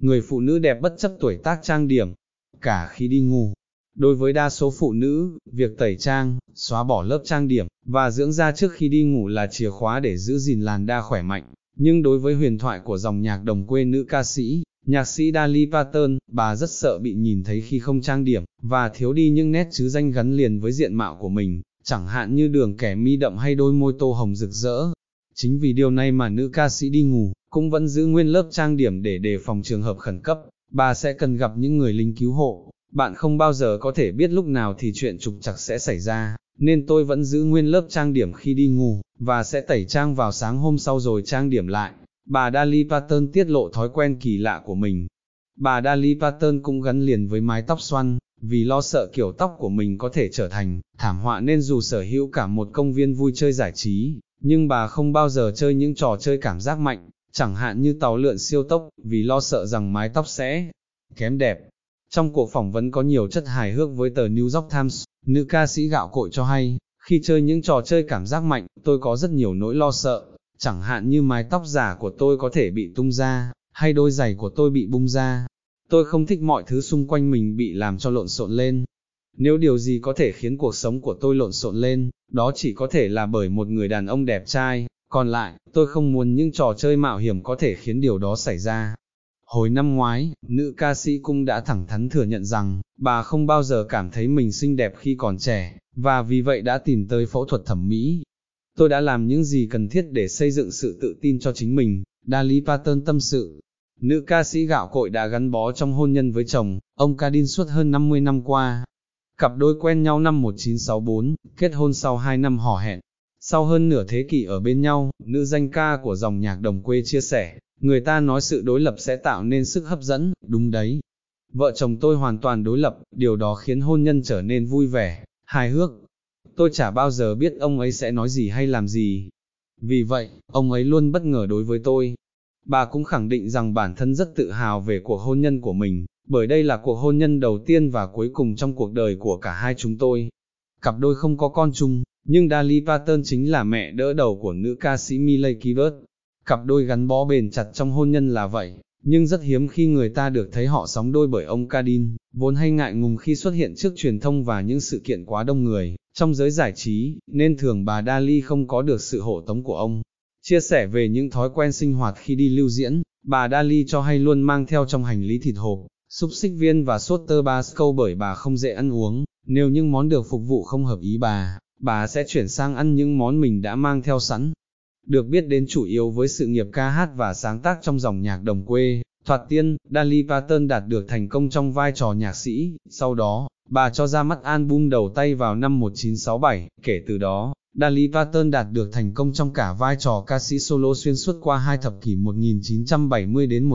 người phụ nữ đẹp bất chấp tuổi tác trang điểm, cả khi đi ngủ. Đối với đa số phụ nữ, việc tẩy trang, xóa bỏ lớp trang điểm, và dưỡng da trước khi đi ngủ là chìa khóa để giữ gìn làn da khỏe mạnh. Nhưng đối với huyền thoại của dòng nhạc đồng quê nữ ca sĩ, nhạc sĩ Dolly Parton, bà rất sợ bị nhìn thấy khi không trang điểm, và thiếu đi những nét chữ danh gắn liền với diện mạo của mình, chẳng hạn như đường kẻ mi đậm hay đôi môi tô hồng rực rỡ. Chính vì điều này mà nữ ca sĩ đi ngủ, cũng vẫn giữ nguyên lớp trang điểm để đề phòng trường hợp khẩn cấp, bà sẽ cần gặp những người lính cứu hộ. Bạn không bao giờ có thể biết lúc nào thì chuyện trục trặc sẽ xảy ra, nên tôi vẫn giữ nguyên lớp trang điểm khi đi ngủ, và sẽ tẩy trang vào sáng hôm sau rồi trang điểm lại. Bà Dolly Parton tiết lộ thói quen kỳ lạ của mình. Bà Dolly Parton cũng gắn liền với mái tóc xoăn, vì lo sợ kiểu tóc của mình có thể trở thành thảm họa nên dù sở hữu cả một công viên vui chơi giải trí, nhưng bà không bao giờ chơi những trò chơi cảm giác mạnh, chẳng hạn như tàu lượn siêu tốc, vì lo sợ rằng mái tóc sẽ kém đẹp. Trong cuộc phỏng vấn có nhiều chất hài hước với tờ New York Times, nữ ca sĩ gạo cội cho hay, khi chơi những trò chơi cảm giác mạnh, tôi có rất nhiều nỗi lo sợ, chẳng hạn như mái tóc giả của tôi có thể bị tung ra, hay đôi giày của tôi bị bung ra. Tôi không thích mọi thứ xung quanh mình bị làm cho lộn xộn lên. Nếu điều gì có thể khiến cuộc sống của tôi lộn xộn lên, đó chỉ có thể là bởi một người đàn ông đẹp trai, còn lại, tôi không muốn những trò chơi mạo hiểm có thể khiến điều đó xảy ra. Hồi năm ngoái, nữ ca sĩ cũng đã thẳng thắn thừa nhận rằng, bà không bao giờ cảm thấy mình xinh đẹp khi còn trẻ, và vì vậy đã tìm tới phẫu thuật thẩm mỹ. Tôi đã làm những gì cần thiết để xây dựng sự tự tin cho chính mình, Dolly Parton tâm sự. Nữ ca sĩ gạo cội đã gắn bó trong hôn nhân với chồng, ông Cadin suốt hơn 50 năm qua. Cặp đôi quen nhau năm 1964, kết hôn sau 2 năm hò hẹn. Sau hơn nửa thế kỷ ở bên nhau, nữ danh ca của dòng nhạc đồng quê chia sẻ, người ta nói sự đối lập sẽ tạo nên sức hấp dẫn, đúng đấy. Vợ chồng tôi hoàn toàn đối lập, điều đó khiến hôn nhân trở nên vui vẻ, hài hước. Tôi chả bao giờ biết ông ấy sẽ nói gì hay làm gì. Vì vậy, ông ấy luôn bất ngờ đối với tôi. Bà cũng khẳng định rằng bản thân rất tự hào về cuộc hôn nhân của mình, bởi đây là cuộc hôn nhân đầu tiên và cuối cùng trong cuộc đời của cả hai chúng tôi. Cặp đôi không có con chung, nhưng Dolly Parton chính là mẹ đỡ đầu của nữ ca sĩ Miley Cyrus. Cặp đôi gắn bó bền chặt trong hôn nhân là vậy, nhưng rất hiếm khi người ta được thấy họ sóng đôi bởi ông Cadin, vốn hay ngại ngùng khi xuất hiện trước truyền thông và những sự kiện quá đông người. Trong giới giải trí, nên thường bà Dolly không có được sự hộ tống của ông. Chia sẻ về những thói quen sinh hoạt khi đi lưu diễn, bà Dolly cho hay luôn mang theo trong hành lý thịt hộp, xúc xích viên và sốt Tabasco bởi bà không dễ ăn uống. Nếu những món được phục vụ không hợp ý bà sẽ chuyển sang ăn những món mình đã mang theo sẵn. Được biết đến chủ yếu với sự nghiệp ca hát và sáng tác trong dòng nhạc đồng quê, thoạt tiên, Dolly Parton đạt được thành công trong vai trò nhạc sĩ, sau đó, bà cho ra mắt album đầu tay vào năm 1967, kể từ đó, Dolly Parton đạt được thành công trong cả vai trò ca sĩ solo xuyên suốt qua 2 thập kỷ 1970 đến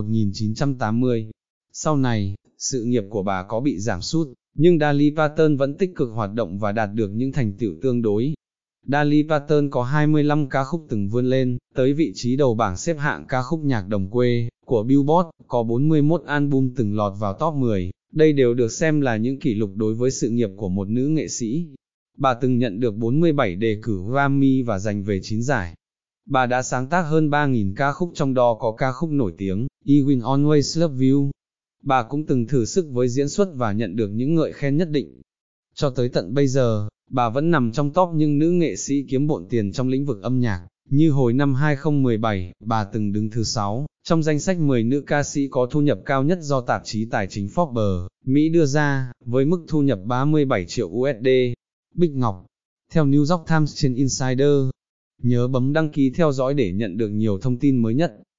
1980. Sau này, sự nghiệp của bà có bị giảm sút, nhưng Dolly Parton vẫn tích cực hoạt động và đạt được những thành tựu tương đối. Dolly Parton có 25 ca khúc từng vươn lên, tới vị trí đầu bảng xếp hạng ca khúc nhạc đồng quê, của Billboard, có 41 album từng lọt vào top 10, đây đều được xem là những kỷ lục đối với sự nghiệp của một nữ nghệ sĩ. Bà từng nhận được 47 đề cử Grammy và giành về 9 giải. Bà đã sáng tác hơn 3.000 ca khúc trong đó có ca khúc nổi tiếng, I Will Always Love You. Bà cũng từng thử sức với diễn xuất và nhận được những ngợi khen nhất định. Cho tới tận bây giờ, bà vẫn nằm trong top những nữ nghệ sĩ kiếm bộn tiền trong lĩnh vực âm nhạc, như hồi năm 2017, bà từng đứng thứ 6, trong danh sách 10 nữ ca sĩ có thu nhập cao nhất do tạp chí tài chính Forbes, Mỹ đưa ra, với mức thu nhập 37 triệu USD. Bích Ngọc, theo New York Times trên Insider. Nhớ bấm đăng ký theo dõi để nhận được nhiều thông tin mới nhất.